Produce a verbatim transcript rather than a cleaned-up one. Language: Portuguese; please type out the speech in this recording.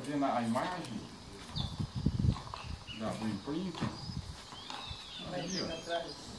vendo a imagem da, do imprint? Aí, ó.